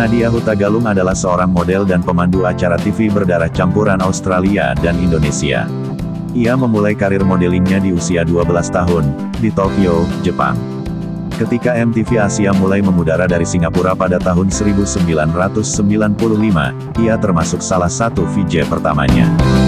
Nadya Hutagalung adalah seorang model dan pemandu acara TV berdarah campuran Australia dan Indonesia. Ia memulai karir modelingnya di usia 12 tahun, di Tokyo, Jepang. Ketika MTV Asia mulai mengudara dari Singapura pada tahun 1995, ia termasuk salah satu VJ pertamanya.